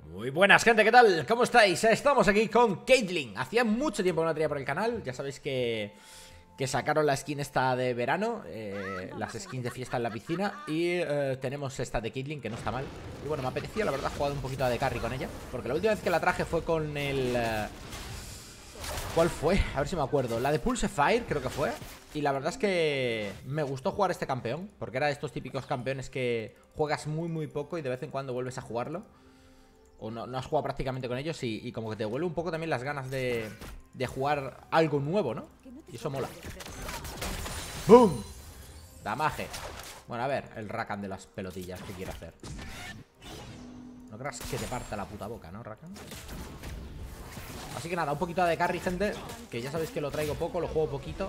Muy buenas, gente, ¿qué tal? ¿Cómo estáis? Estamos aquí con Caitlyn. Hacía mucho tiempo que no la tenía por el canal. Ya sabéis que sacaron la skin esta de verano, las skins de fiesta en la piscina. Y tenemos esta de Caitlyn, que no está mal. Y bueno, me apetecía, la verdad, jugar un poquito de carry con ella, porque la última vez que la traje fue con el... ¿cuál fue? A ver si me acuerdo. La de Pulse Fire, creo que fue. Y la verdad es que me gustó jugar este campeón, porque era de estos típicos campeones que juegas muy poco y de vez en cuando vuelves a jugarlo. O no has jugado prácticamente con ellos y como que te vuelve un poco también las ganas de jugar algo nuevo, ¿no? Y eso mola. ¡Bum! Damaje. Bueno, a ver, el Rakan de las pelotillas que quiere hacer. No creas que te parta la puta boca, ¿no, Rakan? Así que nada, un poquito de carry, gente. Que ya sabéis que lo traigo poco, lo juego poquito.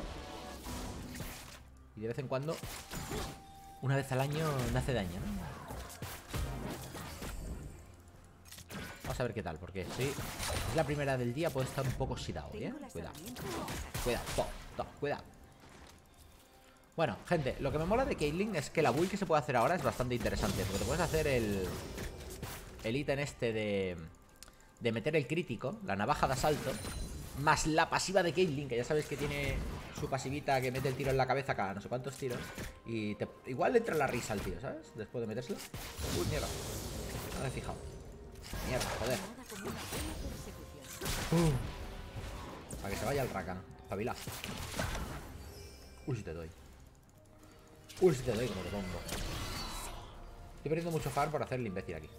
Y de vez en cuando, una vez al año, me hace daño, ¿no? Vamos a ver qué tal, porque sí, es la primera del día, puede estar un poco oxidado, ¿eh? Cuidado. Cuidado. Bueno, gente, lo que me mola de Caitlyn es que la build que se puede hacer ahora es bastante interesante, porque te puedes hacer el ítem este de meter el crítico, la navaja de asalto, más la pasiva de Caitlyn, que ya sabéis que tiene su pasivita que mete el tiro en la cabeza cada no sé cuántos tiros. Y igual le entra la risa al tío, ¿sabes? Después de metérselo. Uy, mierda, no me he fijado. Mierda, joder. Para que se vaya el Rakan. Espabila. Uy, si te doy. Como te pongo. Estoy perdiendo mucho farm por hacer el imbécil aquí.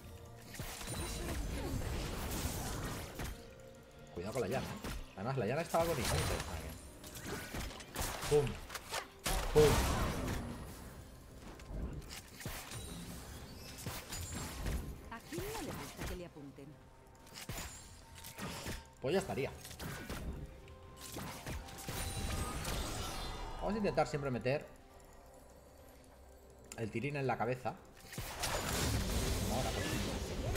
Cuidado con la llana. Además, la llana estaba agonizante. Pum. Pues ya estaría. Vamos a intentar siempre meter el tirín en la cabeza. Como ahora, por ejemplo.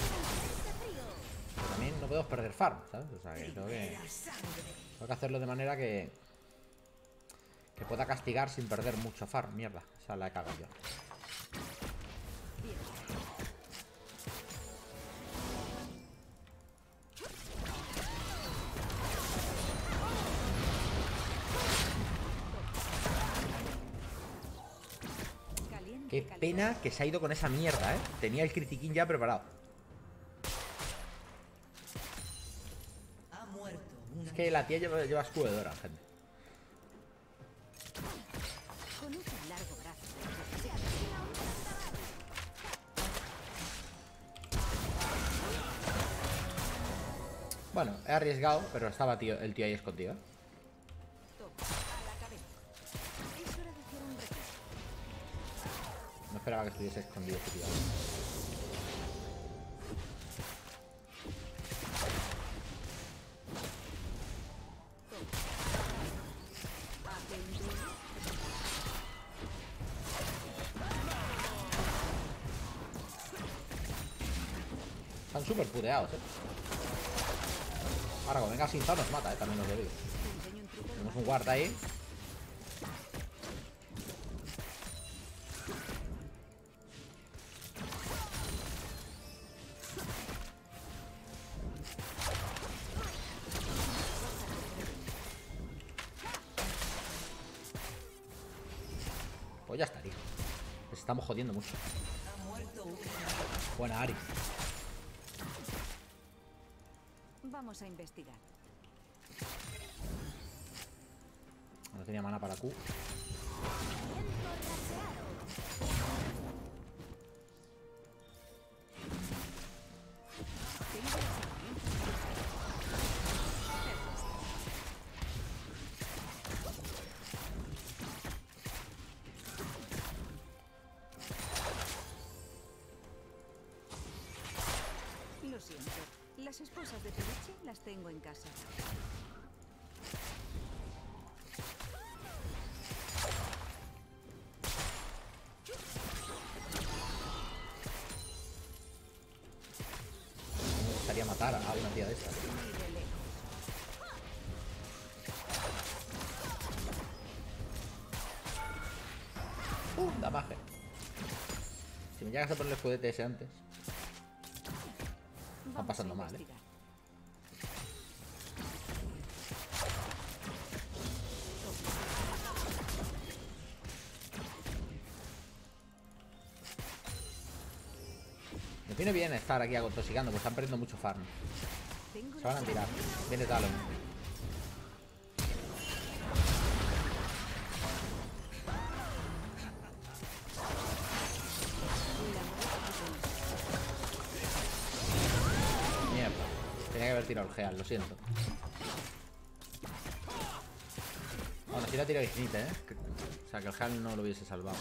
Pero también no podemos perder farm, ¿sabes? O sea, que tengo que hacerlo de manera que pueda castigar sin perder mucho farm. Mierda, esa la he cagado yo. Qué pena que se ha ido con esa mierda, ¿eh? Tenía el critiquín ya preparado. Es que la tía lleva escudo de Dora, gente. Bueno, he arriesgado, pero estaba el tío ahí escondido, ¿eh? No esperaba que estuviese escondido este tío. Están súper puteados, Ahora, cuando venga Sinza nos mata, también os lo digo. Tenemos un guard ahí. Pues ya estaría. Les estamos jodiendo mucho. Buena, Ari. Vamos a investigar. No tenía mana para Q. Lo siento. Las esposas de peluche las tengo en casa. Me gustaría matar a una tía de estas. Damaje. Si me llegas a poner el escudete ese antes. Están pasando mal, ¿eh? Me viene bien estar aquí atosigando, pues están perdiendo mucho farm. Se van a tirar. Viene Talon. Mierda. Tenía que haber tirado el Geal, lo siento. Bueno, si la tirado Ignite, ¿eh? O sea, que el Geal no lo hubiese salvado.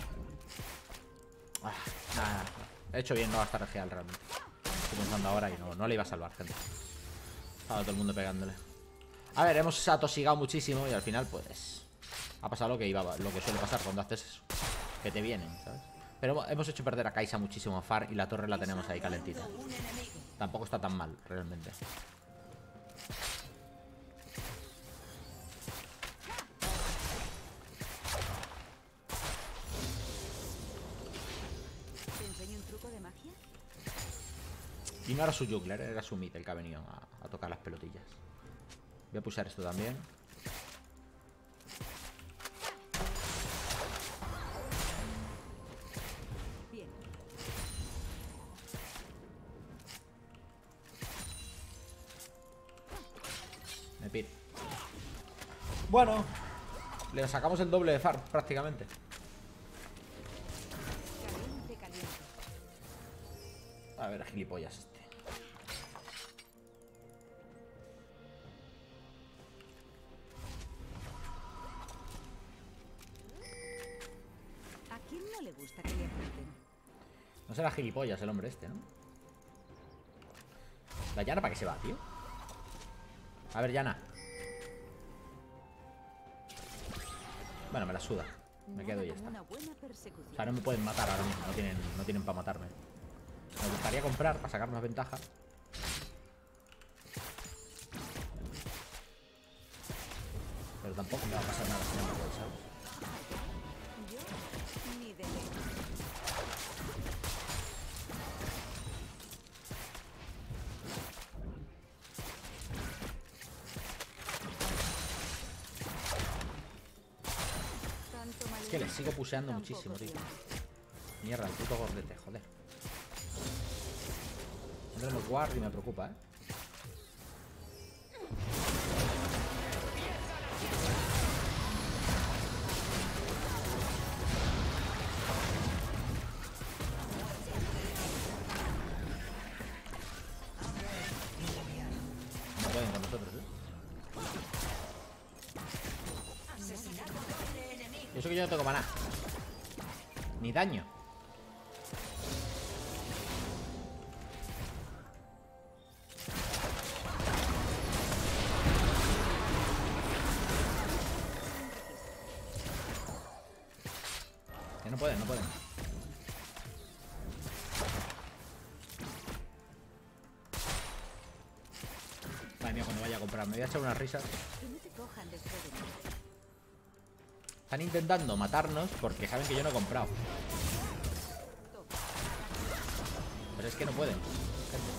Nada. He hecho bien no gastar el Geal realmente. Estoy pensando ahora y no le iba a salvar, gente. Estaba todo el mundo pegándole. A ver, hemos atosigado muchísimo y al final, pues, ha pasado lo que suele pasar cuando haces eso. Que te vienen, ¿sabes? Pero hemos hecho perder a Kai'Sa muchísimo far y la torre la tenemos ahí calentita. Tampoco está tan mal, realmente. ¿Te enseño un truco de magia? Y no era su jungler, era su mid el que ha venido a tocar las pelotillas. Voy a pushar esto también. Bien. Me piro. Bueno, le sacamos el doble de farm prácticamente. Caliente, caliente. A ver, gilipollas este. ¿A quién no le gusta que le aprieten? No será gilipollas el hombre este, ¿no? ¿La Yana para qué se va, tío? A ver, Yana. Bueno, me la suda. Me quedo y ya está. Una buena persecución. O sea, no me pueden matar ahora mismo. No tienen para matarme. Me gustaría comprar para sacar más ventaja. Pero tampoco me va a pasar nada si no me voy, ¿sabes? Yo ni de lejos. Tanto Es que le sigo puseando muchísimo, tío. Mierda, el puto gordete, joder. No tenemos guard y me preocupa, ¿eh? No pueden con nosotros, ¿eh? Y eso que yo no tengo maná. Ni daño. Que no pueden, no pueden. Madre mía, cuando vaya a comprar. Me voy a echar unas risas. Que no te cojan después de mí. Están intentando matarnos porque saben que yo no he comprado. Pero es que no pueden, gente.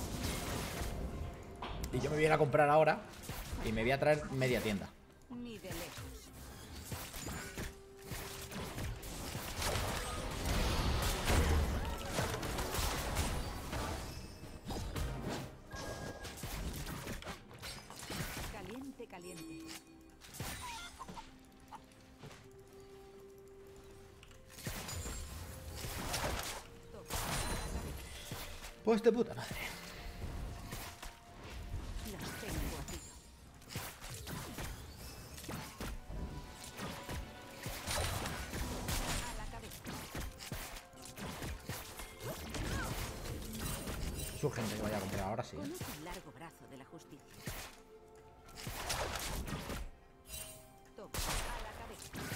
Y yo me voy a ir a comprar ahora y me voy a traer media tienda. Ni de lejos. Caliente, caliente. Pues de puta madre. Las tengo a tiro. A la cabeza. Es urgente que vaya a comprar ahora, sí. Conoce el largo brazo de la justicia. Toma. A la cabeza.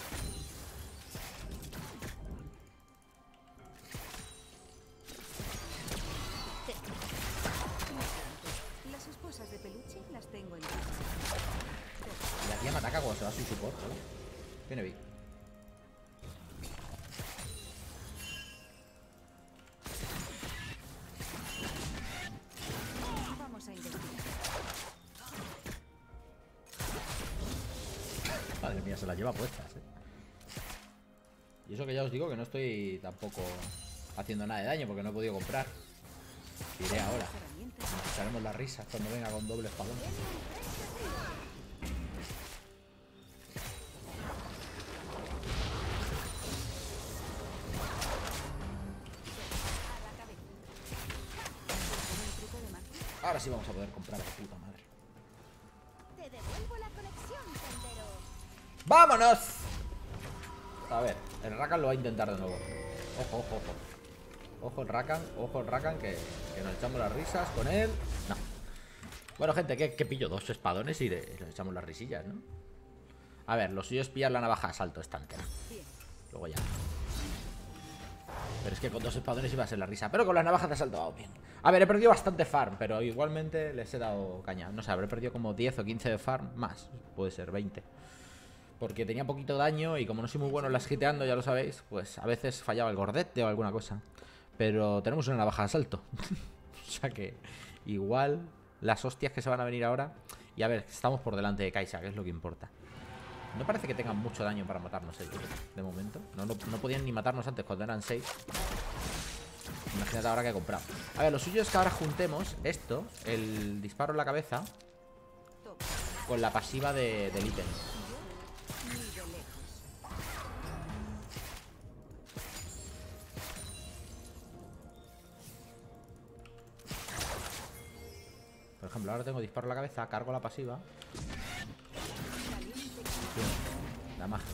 Las esposas de peluche las tengo en casa. Y la tía me ataca cuando se va sin support, ¿no? Viene bien. Madre mía, se las lleva puestas, Y eso que ya os digo que no estoy tampoco haciendo nada de daño porque no he podido comprar. Iré ahora. Nos echaremos las risas cuando venga con doble espadón. Ahora sí vamos a poder comprar, de puta madre. Te devuelvo la conexión, tendero. ¡Vámonos! A ver, el Rakan lo va a intentar de nuevo. Ojo, ojo, ojo. Ojo el Rakan, que nos echamos las risas con él. No. Bueno, gente, que pillo 2 espadones y nos echamos las risillas, ¿no? A ver, lo suyo es pillar la navaja de asalto esta entera. Luego ya. Pero es que con 2 espadones iba a ser la risa. Pero con las navajas de asalto va bien. A ver, he perdido bastante farm, pero igualmente les he dado caña. No sé, habré perdido como 10 o 15 de farm. Más, puede ser 20. Porque tenía poquito daño y como no soy muy bueno en las hiteando, ya lo sabéis, pues a veces fallaba el gordete o alguna cosa. Pero tenemos una navaja de asalto. O sea que igual las hostias que se van a venir ahora. Y a ver, estamos por delante de Kai'Sa, que es lo que importa. No parece que tengan mucho daño para matarnos ellos, de momento. No podían ni matarnos antes cuando eran 6. Imagínate ahora que he comprado. A ver, lo suyo es que ahora juntemos esto, el disparo en la cabeza, con la pasiva del ítem. Por ejemplo, ahora tengo disparo en la cabeza, cargo la pasiva. La magia.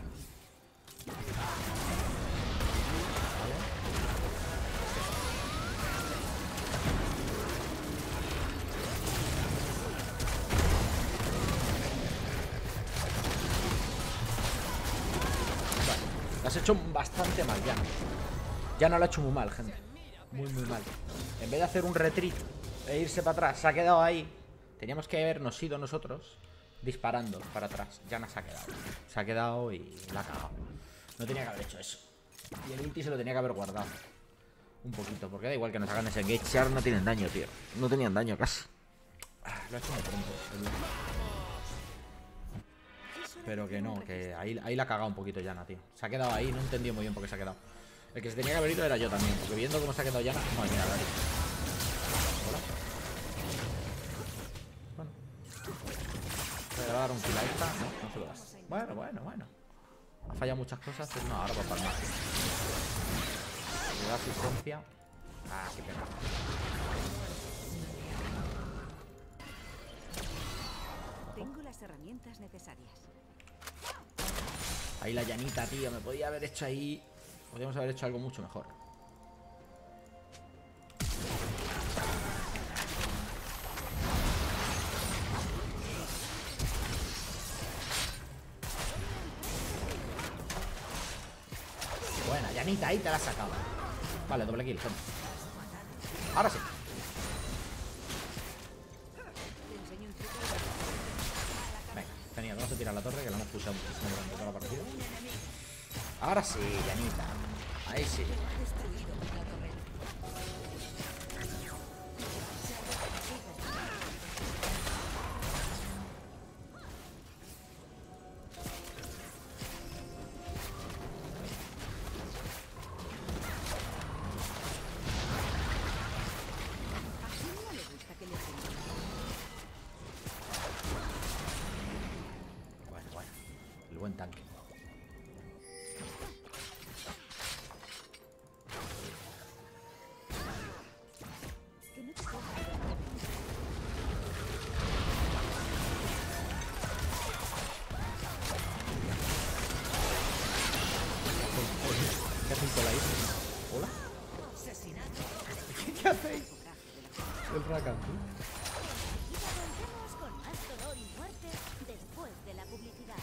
Lo has hecho bastante mal, ya. Ya no lo ha hecho muy mal, gente. Muy, muy mal. En vez de hacer un retreat e irse para atrás, se ha quedado ahí. Teníamos que habernos ido nosotros disparando para atrás. Yana se ha quedado. Se ha quedado y la ha cagado. No tenía que haber hecho eso. Y el ulti se lo tenía que haber guardado. Un poquito, porque da igual que nos hagan ese engage. Si ahora no tienen daño, tío. No tenían daño casi. Lo ha hecho muy pronto. Pero que no, que ahí la ha cagado un poquito Yana, tío. Se ha quedado ahí, no he entendido muy bien por qué se ha quedado. El que se tenía que haber ido era yo también, porque viendo cómo se ha quedado Yana. Madre mía, Dani. Hola. Bueno. ¿Le va a dar un kill a esta? No, no se lo das. Bueno. Ha fallado muchas cosas, pero no, ahora va a palmar. Le da asistencia. Ah, qué pena. Tengo las herramientas necesarias. Ahí la llanita, tío. Me podía haber hecho ahí. Podríamos haber hecho algo mucho mejor. Buena, llanita, ahí te la has sacado. Vale, doble kill, gente. Ahora sí. Venga, genial, vamos a tirar la torre, que la hemos pulsado muchísimo durante toda la partida. Ahora sí, llanita. Ahí sí. Bueno, el buen tanque. ¿Qué hacéis por ahí? ¿Hola? ¿Qué hacéis? El Rakan, tío. Volvemos con más dolor y muerte después de la publicidad.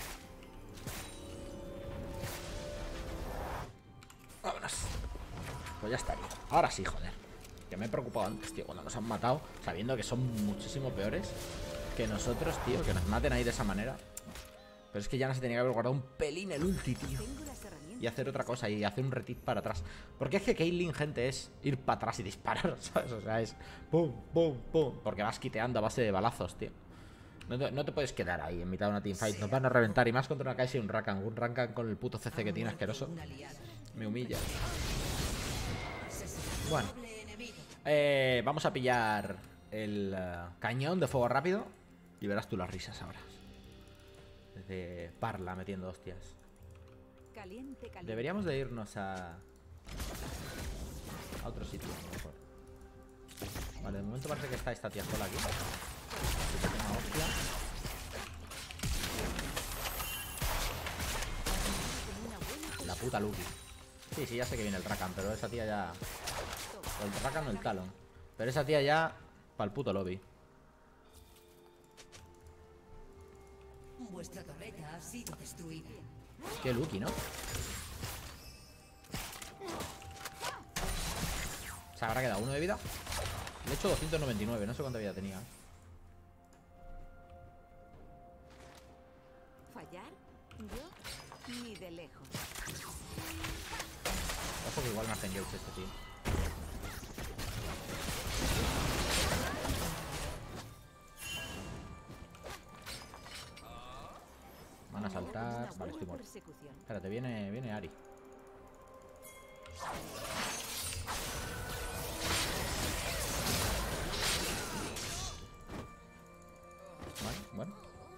Vámonos. Pues ya estaría. Ahora sí, joder. Que me he preocupado antes, tío, cuando nos han matado, sabiendo que son muchísimo peores que nosotros, tío, que nos maten ahí de esa manera. Pero es que ya no se tenía que haber guardado un pelín el ulti, tío. Y hacer otra cosa y hacer un retreat para atrás. Porque es que Caitlyn, gente, es ir para atrás y disparar, ¿sabes? O sea, es pum, pum, pum. Porque vas quiteando a base de balazos, tío. No te puedes quedar ahí en mitad de una teamfight. Nos van a reventar. Y más contra una Kai'Sa y un Rakan. Un Rakan con el puto CC que tiene asqueroso. Me humilla. Bueno. Vamos a pillar el cañón de fuego rápido. Y verás tú las risas ahora. Desde Parla metiendo hostias. Caliente, caliente. Deberíamos de irnos a otro sitio, a lo mejor. Vale, de momento parece que está esta tía sola aquí. Una hostia. La puta Lucky. Sí, ya sé que viene el Rakan, pero esa tía ya... O el Rakan o el Talon. Pero esa tía ya... Pa'l puto lobby. Vuestra torreta ha sido destruida. Qué Lucky, ¿no? Se habrá quedado uno de vida. Le he hecho 299, no sé cuánta vida tenía. ¿Fallar? Yo ni de lejos. Ojo que igual me hacen Gauge este tío. Van a saltar. Vale, estoy muerto. Espérate, viene Ari. Vale, bueno.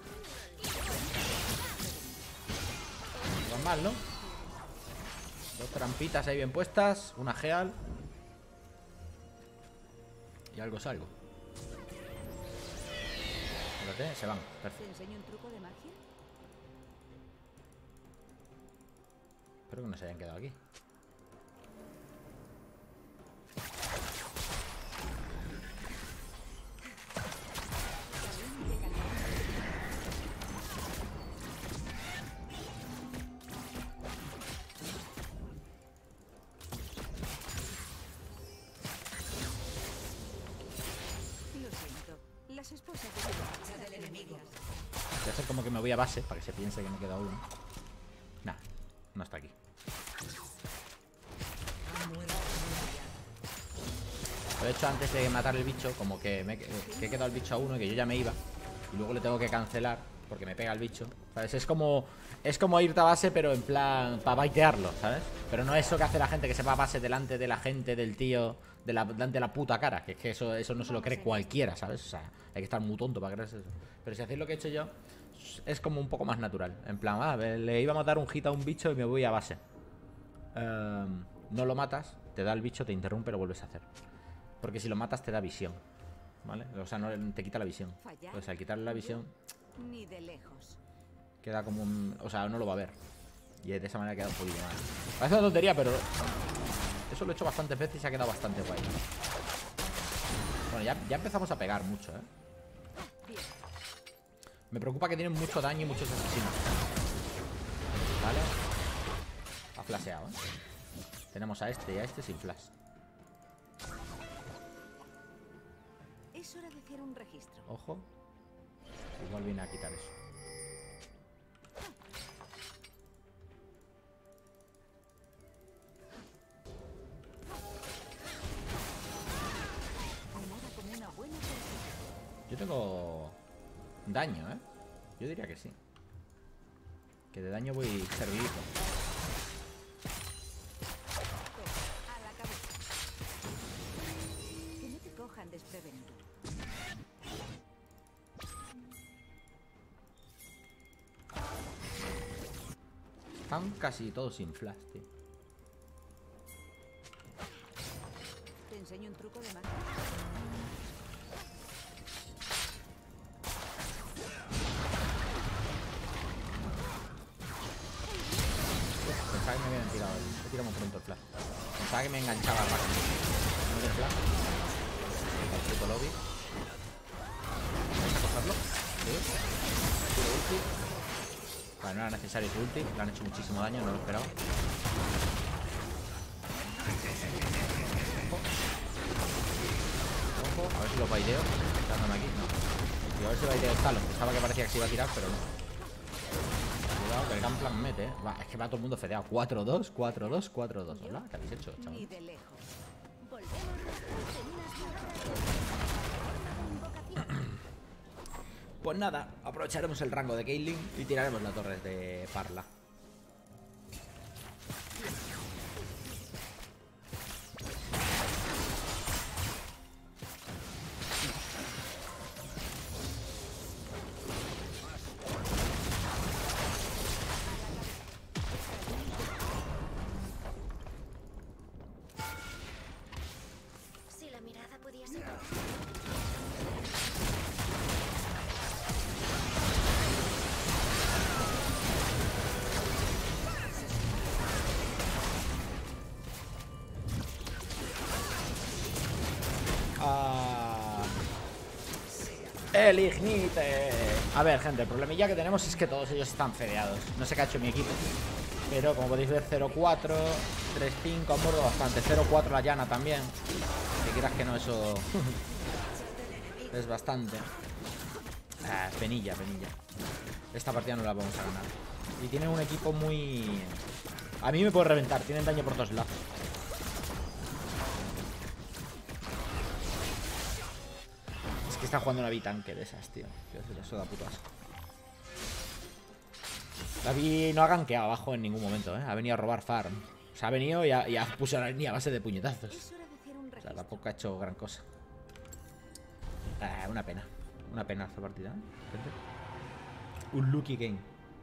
Normal, ¿no? Dos trampitas ahí bien puestas. Una Geal. Y algo es algo. Espérate, se van. Perfecto. ¿Te enseño un truco de magia? Espero que no se hayan quedado aquí. Lo siento. Las esposas de mi marcha del enemigo. Voy a hacer como que me voy a base para que se piense que me queda uno. Nah, no está aquí. Lo he hecho antes de matar el bicho, como que he quedado el bicho a uno y que yo ya me iba. Y luego le tengo que cancelar porque me pega el bicho. ¿Sabes? Es como irte a base, pero en plan para baitearlo, ¿sabes? Pero no eso que hace la gente que se va a base delante de la gente, del tío, delante de la puta cara. Que es que eso no se lo cree cualquiera, ¿sabes? O sea, hay que estar muy tonto para creerse eso. Pero si hacéis lo que he hecho yo, es como un poco más natural. En plan, le iba a matar un hit a un bicho y me voy a base. No lo matas, te da el bicho, te interrumpe y lo vuelves a hacer. Porque si lo matas te da visión, ¿vale? O sea, no te quita la visión. Entonces al quitarle la visión Ni de lejos. queda como un... O sea, no lo va a ver. Y de esa manera queda un poquillo mal. Parece una tontería, pero eso lo he hecho bastantes veces y se ha quedado bastante guay. Bueno, ya empezamos a pegar mucho, ¿eh? Me preocupa que tienen mucho daño y muchos asesinos. Vale. Ha flasheado, ¿eh? Tenemos a este y a este sin flash. Es hora de hacer un registro. Ojo. Igual viene a quitar eso. Nada como una buena persona. Yo tengo daño, ¿eh? Yo diría que sí. Que de daño voy servidito. A la cabeza. Que no te cojan desprevenido. Están casi todos sin flash, tío. ¿Te enseño un truco de magia? Pensaba que me habían tirado he tirado muy pronto el flash. Pensaba que me enganchaba el máximo. No tiene flash. El puto lobby. ¿Vamos a cogerlo? Sí. Tiro ulti. Vale, no era necesario su ulti. Le han hecho muchísimo daño, no lo esperaba. Ojo, a ver si lo baiteo. Dándome aquí, no. Y a ver si baiteo el Talon. Pensaba que parecía que se iba a tirar, pero no. Cuidado que el Gunplan mete, ¿eh? Va, es que va todo el mundo fedeado. 4-2, 4-2, 4-2. Hola, ¿qué habéis hecho, chaval? Ni de lejos. Volvemos después de unas horas de invocación. Pues nada, aprovecharemos el rango de Caitlyn y tiraremos la torre de Parla. Si la mirada pudiese tocar. El Ignite. A ver, gente, el problemilla que tenemos es que todos ellos están fedeados. No sé qué ha hecho mi equipo, pero como podéis ver, 0-4, 3-5, han muerto bastante. 0-4 la llana también. Que quieras que no, eso es bastante. Penilla. Esta partida no la vamos a ganar. Y tienen un equipo muy... A mí me puede reventar, tienen daño por todos lados. Es que está jugando una bitanque de esas, tío. Eso da puto asco. La Vi no ha gankeado abajo en ningún momento, ¿eh? Ha venido a robar farm. O sea, ha venido y ha puesto la línea a base de puñetazos. Es hora de hacer un O sea, registro. tampoco ha hecho gran cosa. Una pena. Una pena esta partida, ¿eh? Gente. Un lucky game.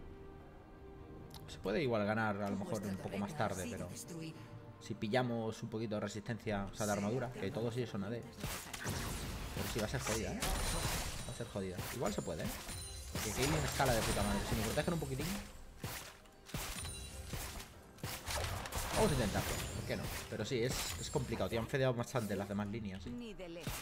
Se puede igual ganar a lo mejor un poco más tarde, pero si pillamos un poquito de resistencia, o sea, de armadura, que todos ellos son AD. Pero sí, va a ser jodida, ¿eh? Va a ser jodida. Igual se puede, ¿eh? Porque Caitlyn escala de puta madre. Si me protegen un poquitín... Vamos a intentarlo, ¿por qué no? Pero sí, es complicado. Te han fedeado bastante las demás líneas, sí. Ni de lejos.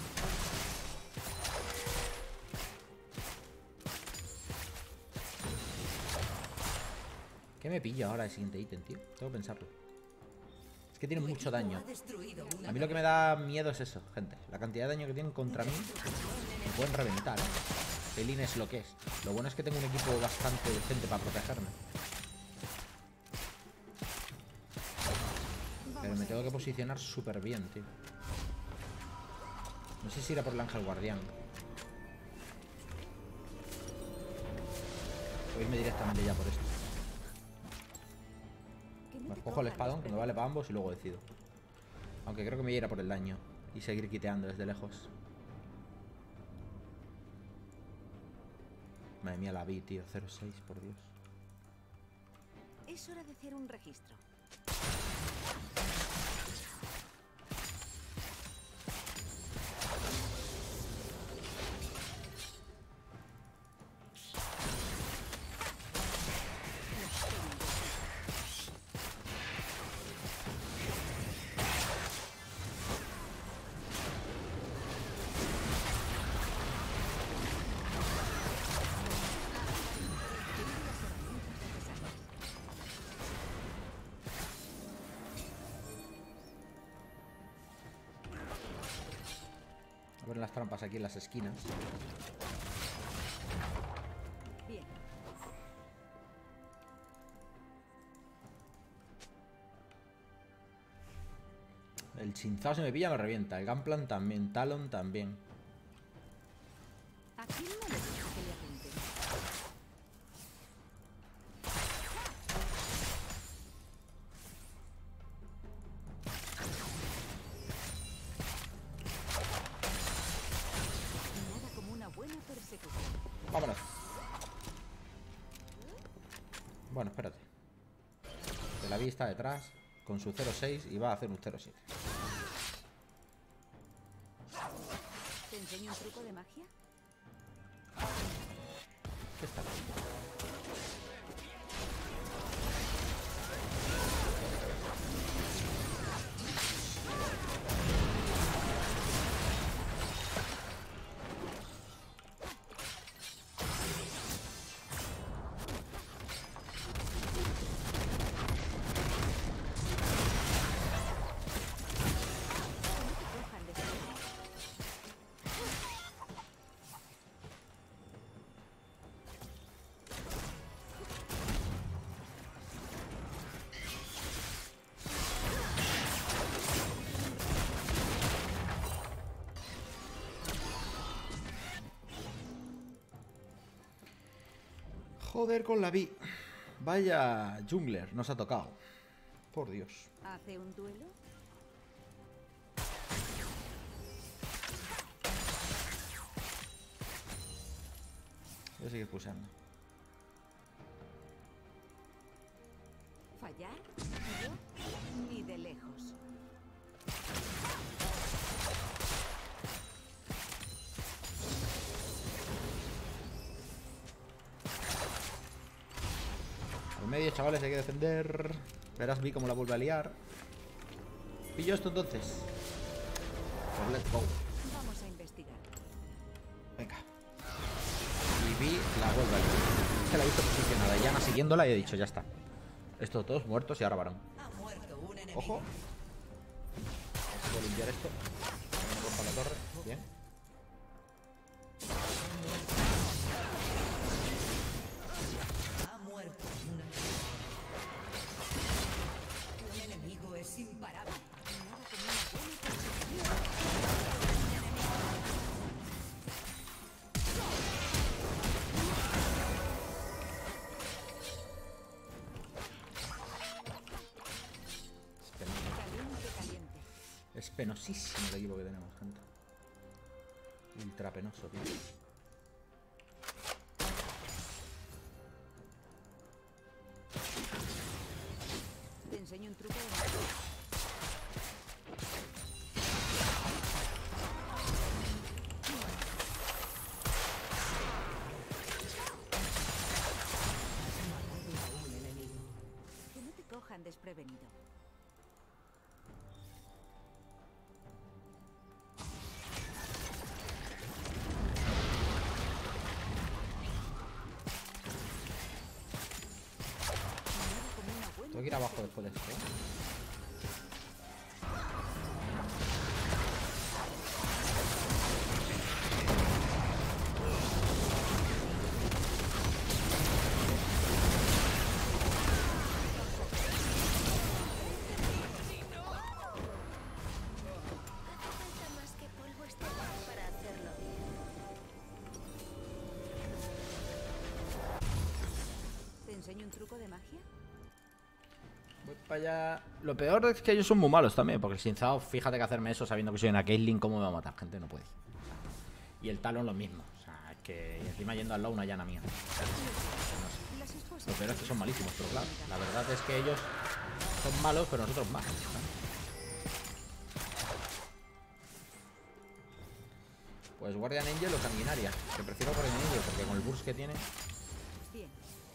¿Qué me pillo ahora el siguiente ítem, tío? Tengo que pensarlo. Es que tiene mucho daño. A mí lo que me da miedo es eso, gente. La cantidad de daño que tienen contra mí. Me pueden reventar, ¿eh? Caitlyn es lo que es. Lo bueno es que tengo un equipo bastante decente para protegerme. Pero me tengo que posicionar súper bien, tío. No sé si irá por el ángel guardián. O irme directamente ya por esto. Me cojo el espadón, que me vale para ambos, y luego decido. Aunque creo que me voy a ir a por el daño y seguir quiteando desde lejos. Madre mía, la vi, tío. 0-6, por Dios. Es hora de hacer un registro. A ver las trampas aquí en las esquinas. Bien. El chinzao se me pilla, me revienta. El Gunplan también. Talon también. ¿A quién no le gusta que le apunten? Nada como una buena persecución. Vámonos. Bueno, espérate. Que la Vi está detrás con su 0-6 y va a hacer un 0-7. ¿Te enseño un truco de magia? ¿Qué está haciendo? Cojan de cerca. Joder con la Vi. Vaya jungler, nos ha tocado. Por Dios. ¿Hace un duelo? Voy a seguir pulsando. ¿Fallar? Yo ni de lejos. Al medio, chavales, hay que defender. Verás Vi cómo la vuelve a liar. Pillo esto entonces. Pues let's go. Vamos a investigar. Venga. Y Vi la vuelve a liar. Es que la he visto posicionada. Yana siguiéndola y he dicho, ya está. Estos todos muertos y ahora varón. Ojo. Voy a limpiar esto. No rompa la torre. Bien. Ha muerto un enemigo es imparable. Caliente, caliente. Es penosísimo el equipo que tenemos, gente. Ultra penoso, tío. Te enseño un truco de magia. Que no te cojan desprevenido. Tengo que ir abajo después de esto, ¿eh? Falta más que polvo estelar para hacerlo bien. ¿Te enseño un truco de magia? Voy para allá. Lo peor es que ellos son muy malos también, porque sin Zao, fíjate que hacerme eso sabiendo que soy una Caitlyn, ¿cómo me va a matar? Gente, no puede. Y el Talon lo mismo. O sea, es que y encima yendo al lado una llana mía. No sé. Las esposas. Lo peor es que son malísimos, pero claro, la verdad es que ellos son malos, pero nosotros más. ¿sabes? Pues Guardian Angel o Sanguinaria. Que prefiero Guardian Angel porque con el burst que tiene. Bien.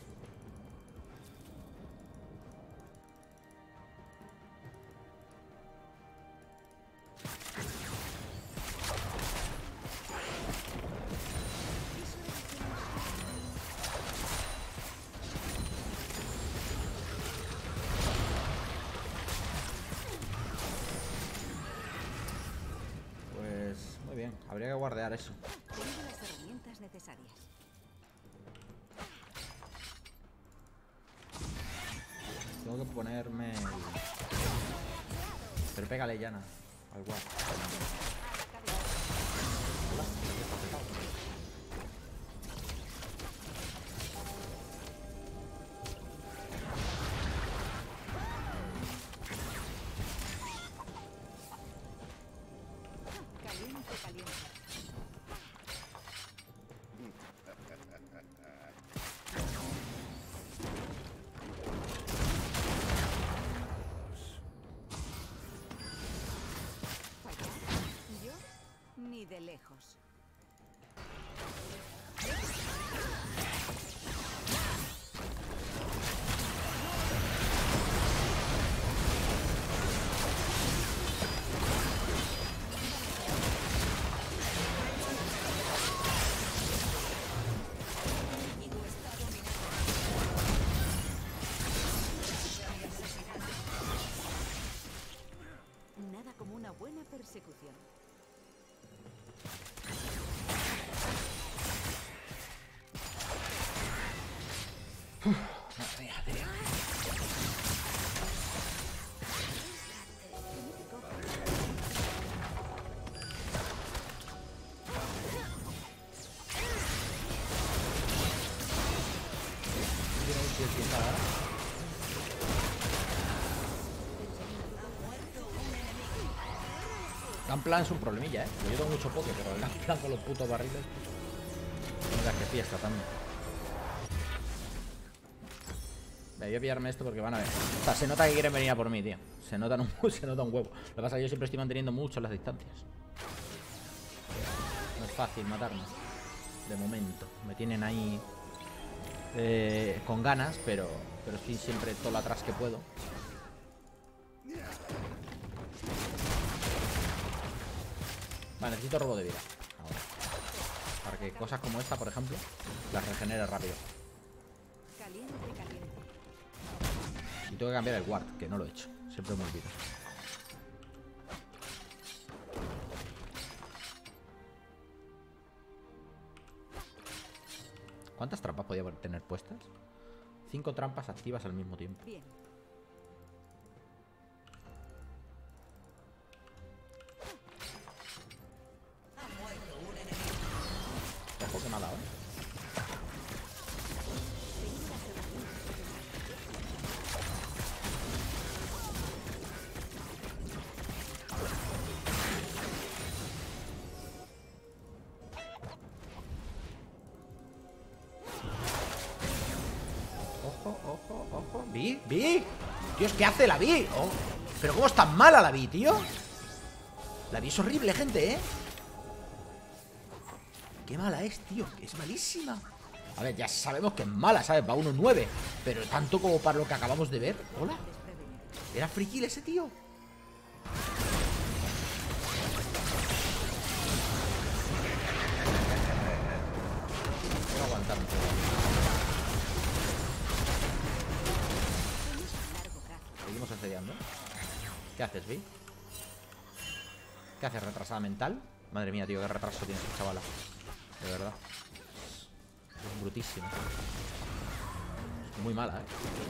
Pues muy bien, habría que guardear eso. Tengo las herramientas necesarias. Tengo que ponerme el... Pero pégale, Yana. Al guard. Caliente, caliente. ¿Fallar? Yo ni de lejos. Nada como una buena persecución. Gunplan es un problemilla, yo tengo mucho poke, pero el Gunplan con los putos barriles. Mira qué fiesta también. Voy a pillarme esto porque van a ver. O sea, se nota que quieren venir a por mí, tío. Se nota un huevo. Lo que pasa es que yo siempre estoy manteniendo mucho las distancias. No es fácil matarme. De momento. Me tienen ahí con ganas, pero estoy siempre todo lo atrás que puedo. Vale, necesito robo de vida. Ahora. Para que cosas como esta, por ejemplo, las regenere rápido. Caliente, caliente. Y tengo que cambiar el ward, que no lo he hecho. Siempre me olvido. ¿Cuántas trampas podía tener puestas? 5 trampas activas al mismo tiempo. Bien. Ojo que me ha dado, Ojo. Vi. Dios, ¿qué hace la Vi? Oh, pero cómo es tan mala la Vi, tío. La Vi es horrible, gente, Qué mala es, tío. Es malísima. A ver, ya sabemos que es mala, ¿sabes? Va 1-9. Pero tanto como para lo que acabamos de ver. Hola. ¿Era friki ese tío? Voy a aguantarme. Seguimos asediando. ¿Qué haces, Vi? ¿Qué haces, retrasada mental? Madre mía, tío, qué retraso tiene esta chavala. De verdad. Es brutísimo. Es muy mala,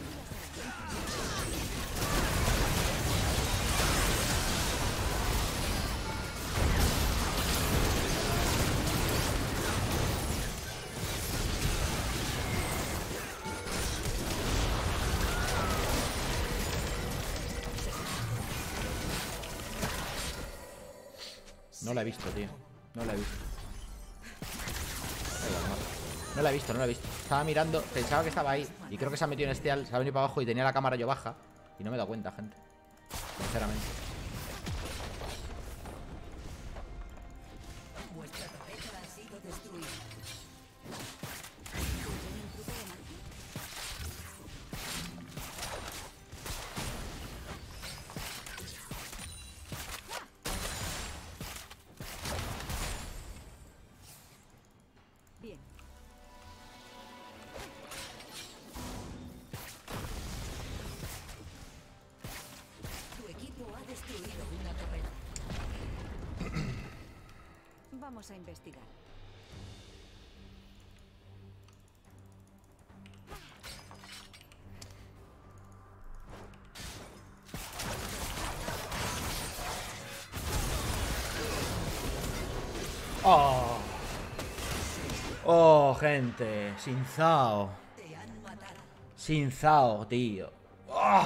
No la he visto, tío. No la he visto. No la he visto, no la he visto. Estaba mirando, pensaba que estaba ahí. Y creo que se ha metido en estial, se ha venido para abajo y tenía la cámara yo baja. Y no me he dado cuenta, gente. Sinceramente. Vuestra torreta ha sido destruida. Bien. Tu equipo ha destruido una torreta. Vamos a investigar. Oh. Oh, gente. Sin Zao. Te han matado. Sin Zao, tío. Oh.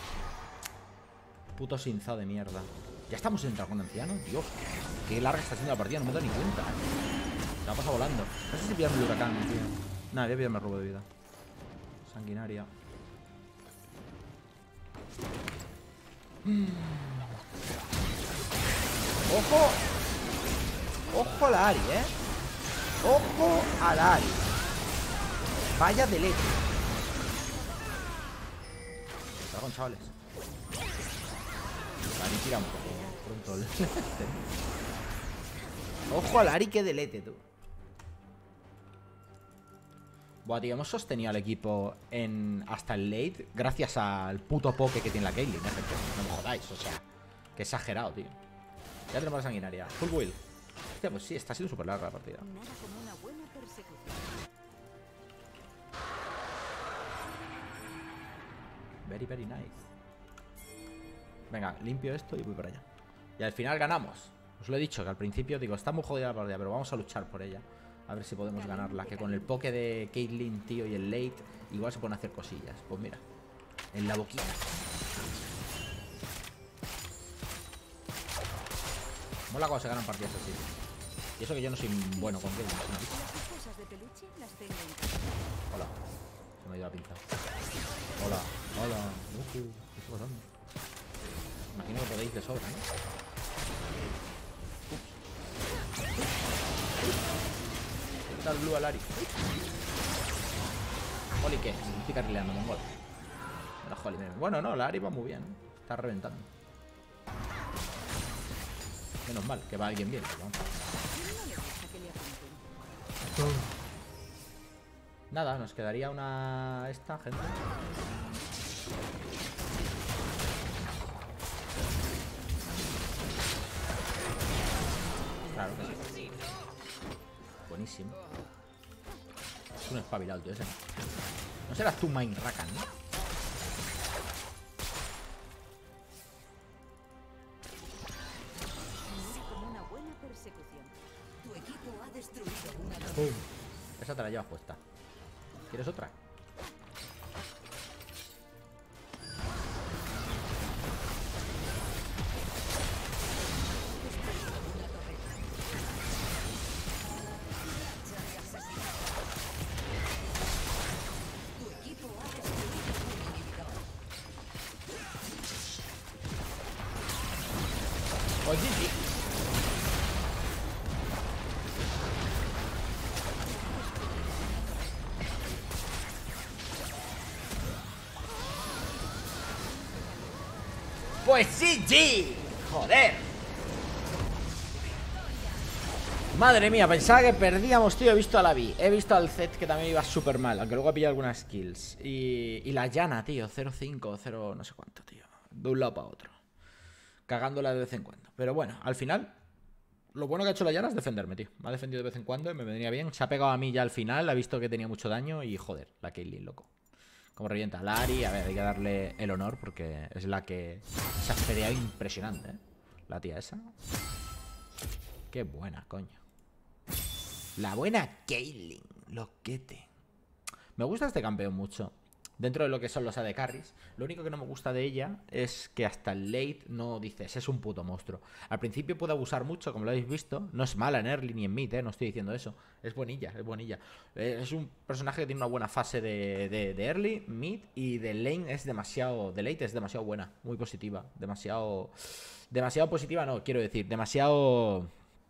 Puto Sin Zao de mierda. Ya estamos en dragón anciano, Dios. Qué larga está siendo la partida, no me doy ni cuenta. Se me ha pasado volando. No sé si pillarme el huracán, tío. Nada, voy a pillarme el robo de vida. Sanguinaria. ¡Ojo! ¡Ojo al Ari, ¡Ojo al Ari! Vaya de leche. Dragón, chavales. Ari tira un poco pronto el... Ojo al Ari, que delete, tú. Buah, tío, hemos sostenido al equipo hasta el late gracias al puto poke que tiene la Caitlyn, gente. No me jodáis, o sea, que exagerado, tío. Ya tenemos la sanguinaria. Full will. Hostia, pues sí, está siendo súper larga la partida. Nada como una buena persecución. Very, very nice. Venga, limpio esto y voy para allá. Y al final ganamos. Os lo he dicho, que al principio digo, está muy jodida la partida, pero vamos a luchar por ella. A ver si podemos ganarla. Que con el poke de Caitlyn, tío, y el late, igual se pueden hacer cosillas. Pues mira, en la boquita. Mola cuando se ganan partidas así. Y eso que yo no soy bueno con Caitlyn. Las cosas de peluche las tengo en casa. Hola. Se me ha ido la pinza. Hola. Hola. ¿Qué está pasando? Imagino que podéis de sobra, ¿no? ¿Qué tal Blue Alari? Holly, ¿qué? Me estoy carrileando, mongol. La Holly, bueno, no, la Ari va muy bien, ¿eh? Está reventando. Menos mal, que va alguien bien. Vamos. Nada, nos quedaría una... esta, gente. Claro que sí. Buenísimo. Es un espabilado, tío, ese. No serás tú Main Rakan, ¿no? Como una buena persecución. Tu equipo ha destruido una torre. ¡Pum! Esa te la llevas puesta. ¿Quieres otra? Tu equipo ha destruido un inhibidor. Pues sí. Pues sí. Joder. Madre mía, pensaba que perdíamos, tío. He visto a la Vi, he visto al Zed que también iba súper mal, aunque luego ha pillado algunas kills. Y la Yana, tío, 0-5, 0 no sé cuánto, tío. De un lado para otro. Cagándola de vez en cuando. Pero bueno, al final, lo bueno que ha hecho la Yana es defenderme, tío. Me ha defendido de vez en cuando y me vendría bien. Se ha pegado a mí ya al final, ha visto que tenía mucho daño y joder, la Caitlyn, loco. Como revienta a Lari, a ver, hay que darle el honor porque es la que se ha fereado impresionante, ¿eh? La tía esa. Qué buena, coño. La buena Caitlyn, loquete. Me gusta este campeón mucho. Dentro de lo que son los AD Carries. Lo único que no me gusta de ella es que hasta el late no dices, es un puto monstruo. Al principio puede abusar mucho, como lo habéis visto. No es mala en early ni en mid, no estoy diciendo eso. Es bonilla, es bonilla. Es un personaje que tiene una buena fase de early, mid y de lane es demasiado... De late es demasiado buena, muy positiva. Demasiado positiva, no, quiero decir. Demasiado...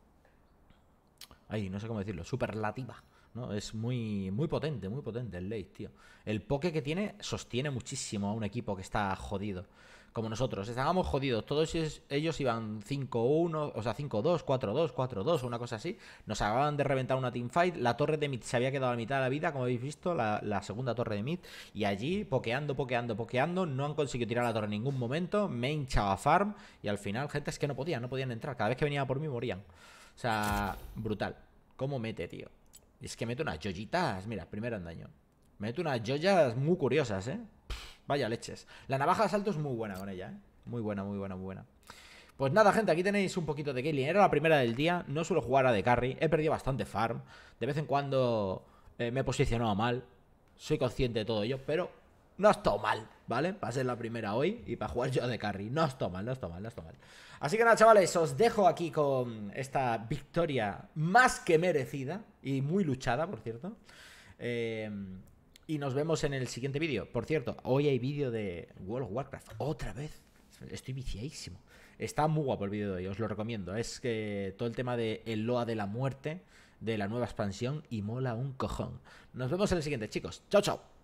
Ay, no sé cómo decirlo, superlativa, ¿no? Es muy potente el late, tío. El poke que tiene sostiene muchísimo a un equipo que está jodido. Como nosotros, estábamos jodidos. Todos ellos iban 5-1, o sea, 5-2, 4-2, 4-2, una cosa así. Nos acababan de reventar una teamfight. La torre de mid se había quedado a la mitad de la vida, como habéis visto, la segunda torre de mid. Y allí, pokeando. No han conseguido tirar la torre en ningún momento. Me hinchaba farm. Y al final, gente, es que no podían entrar. Cada vez que venía por mí, morían. O sea, brutal. ¿Cómo mete, tío? Es que mete unas joyitas. Mira, primero en daño. Mete unas joyas muy curiosas, ¿eh? Vaya leches. La navaja de asalto es muy buena con ella, ¿eh? Muy buena. Pues nada, gente, aquí tenéis un poquito de Caitlyn. Era la primera del día. No suelo jugar a de carry. He perdido bastante farm. De vez en cuando me he posicionado mal. Soy consciente de todo ello, pero no ha estado mal, ¿vale? Para ser la primera hoy y para jugar yo de carry. No ha estado mal. Así que nada, chavales, os dejo aquí con esta victoria más que merecida y muy luchada, por cierto. Y nos vemos en el siguiente vídeo. Por cierto, hoy hay vídeo de World of Warcraft. Otra vez. Estoy viciadísimo. Está muy guapo el vídeo de hoy, os lo recomiendo. Es que todo el tema de el Loa de la muerte, de la nueva expansión, y mola un cojón. Nos vemos en el siguiente, chicos. Chao, chao.